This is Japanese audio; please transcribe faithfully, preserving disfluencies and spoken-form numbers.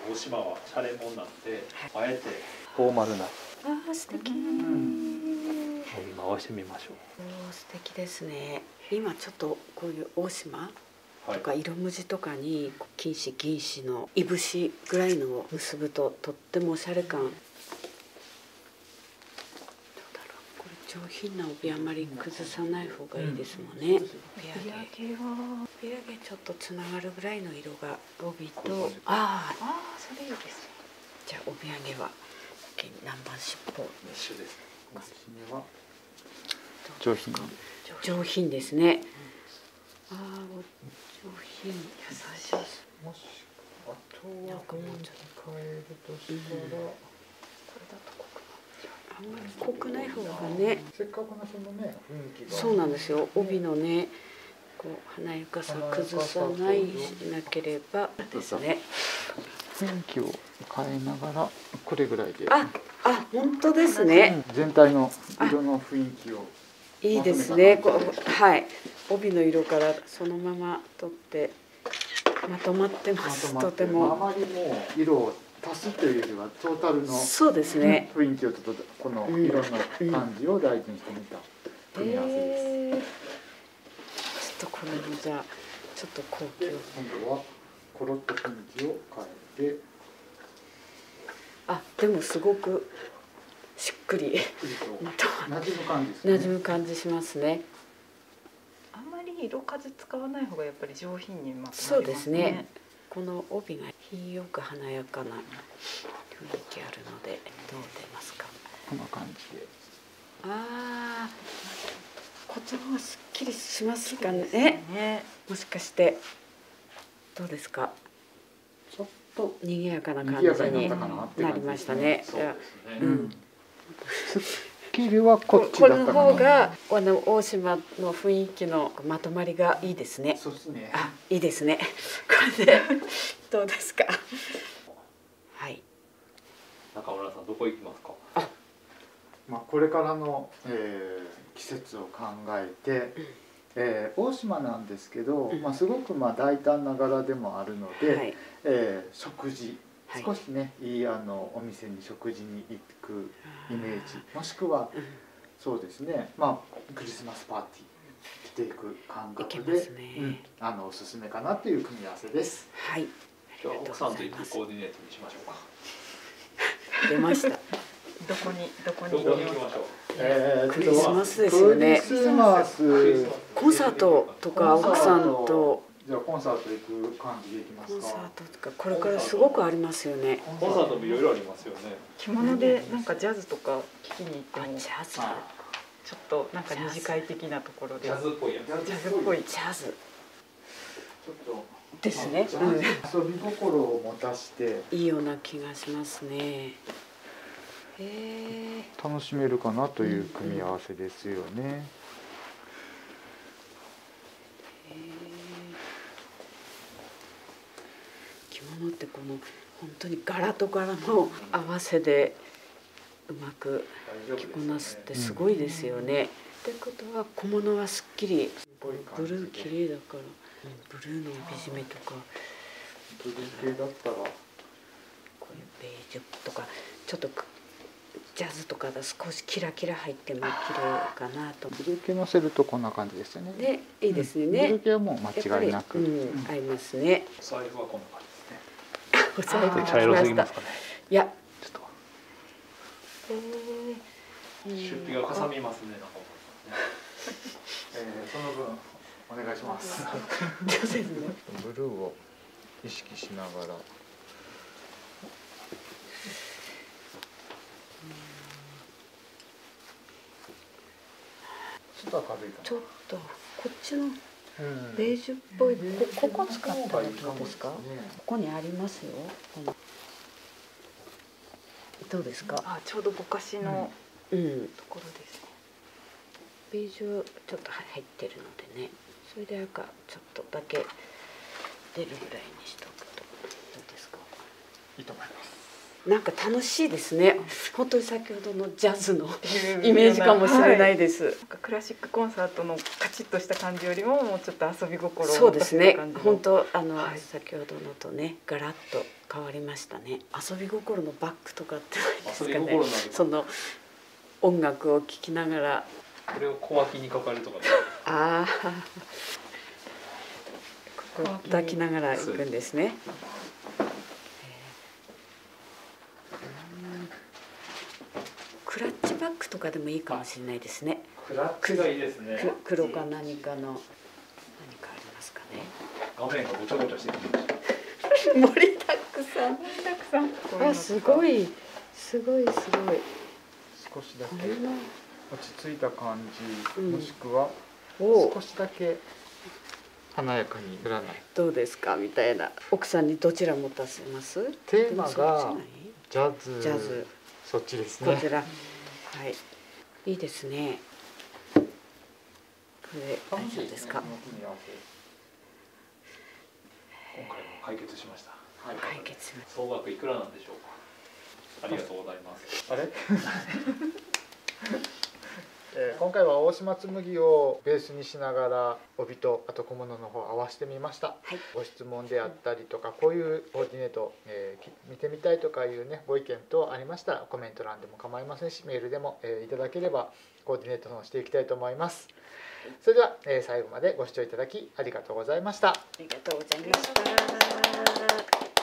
大島はシャレもんなので、あえてフォーマルな。 ああ素敵。 今合わせてみましょう。 お素敵ですね。今ちょっとこういう大島とか色無地とかに金糸銀糸のいぶしぐらいのを結ぶととってもおしゃれ感。どうだろう。これ上品な帯あまり崩さない方がいいですもんね。帯揚げは帯揚げちょっとつながるぐらいの色が帯とああああそれいいですね。じゃあ帯揚げは南蛮尻尾一緒です。 上品上品ですね。ああ上品。優しい。 もしあとは雰囲気変えるとしたら、これだと濃くなっちゃう。 あんまり濃くない方がね。 せっかくのそのね雰囲気が。 そうなんですよ。帯のねこう華やかさ崩さないしなければですね。 雰囲気を変えながらこれぐらいで。 ああ本当ですね。 全体の色の雰囲気を。 いいですね。こうはい帯の色からそのまま取ってまとまってます。とても。 あまりもう色を足すというよりはトータルのそうですね。 雰囲気をちょっとこの色の感じを大事にしてみた組み合わせです。 えー、ちょっとこれもじゃあちょっと高級。 今度はコロッと雰囲気を変えて。 あでもすごくしっくり馴染む感じですね。 馴染む感じしますね。 あんまり色数使わない方がやっぱり上品にまとまりますね。 そうですね。この帯が品よく華やかな雰囲気あるのでどう出ますか。 こんな感じで。 ああこっちの方がすっきりしますかね。ねもしかしてどうですか。ちょっと賑やかな感じになりましたね。うん。 すっきりはこっちこだったかな。 れの方があの大島の雰囲気のまとまりがいいですね。 そうですね。 あ、いいですね。これでどうですか。はい。 中村さんどこ行きますか。 あ、まあこれからの、えー、季節を考えて、うんえー、大島なんですけど、うん、まあすごくまあ大胆な柄でもあるので、はいえー、食事。少しね、いいあのお店に食事に行くイメージもしくは、うん、そうですねまあクリスマスパーティー着ていく感覚で、ねうん、あのおすすめかなという組み合わせです。 はい今日は奥さんと行くコーディネートにしましょうか。 出ました。 どこにどこにどこに行きましょう。 えー、クリスマスですよね。 クリスマスコンサートとか奥さんとじゃあコンサート行く感じで行きますか。 コンサートとかこれからすごくありますよね。 コンサートもいろいろありますよね。 着物でなんかジャズとか聴きに行ってもジャズちょっとなんか二次会的なところでジャズっぽいやつ。 ジャズっぽいジャズちょっとですね。 遊び心を持たしていいような気がしますね。へー楽しめるかなという組み合わせですよね。 着物ってこの本当に柄と柄の合わせでうまく着こなすってすごいですよね。ってことは小物はすっきりブルー綺麗だからブルーの帯締めとかブルー系だったらこういうベージュとかちょっとジャズとかだ少しキラキラ入っても綺麗かなと。 ブルー系のせるとこんな感じですよね。 でいいですね。うん、ブルー系はもう間違いなく、 うん、合いますね。 お財布はこんな感じですね。 お財布茶色すぎますかね。 いや、 ちょっと。 えー、 出費がかさみますね。なんかえー、その分お願いします。ブルーを意識しながら。ちょっと明るいかな。 ちょっとこっちのベージュっぽい、うん、こ, ここ使ったらどうですか？ここにありますよ。どうですか？ あ、ちょうどぼかしのところですね。 ベージュちょっと入ってるのでね。それで赤ちょっとだけ出るぐらいにしとくとどうですか？ いいと思います。 なんか楽しいですね。本当に先ほどのジャズのイメージかもしれないです。 はい、なんかクラシックコンサートのカチッとした感じよりももうちょっと遊び心をそうですね。本当あの、 はい、 先ほどのとねガラッと変わりましたね。遊び心のバックとかってないですかね。その音楽を聴きながら。 これを小脇にかかるとか。 ああ。ここ抱きながら行くんですね。クラッチバックとかでもいいかもしれないですね。 クラッチがいいですね。 黒か何かの何かありますかね。 画面がごちゃごちゃしてる。 盛りだくさん。 盛りだくさん。 あ、すごいすごいすごい。 少しだけ落ち着いた感じ、うん、もしくは少しだけ華やかに振らない。 どうですかみたいな。奥さんにどちら持たせます？ テーマがジャズ。 ジャズ。 そっちですね。 こちら。はい。いいですね。これ大丈夫ですか？ 今回も解決しました。 はい、解決。 総額いくらなんでしょうか。ありがとうございます。 あれ？えー、今回は大島紬をベースにしながら帯とあと小物の方合わせてみました、はい、ご質問であったりとかこういうコーディネート、えー、見てみたいとかいうねご意見等ありましたらコメント欄でも構いませんしメールでも、えー、いただければコーディネートのしていきたいと思います。それでは、えー、最後までご視聴いただきありがとうございました。 ありがとうございました。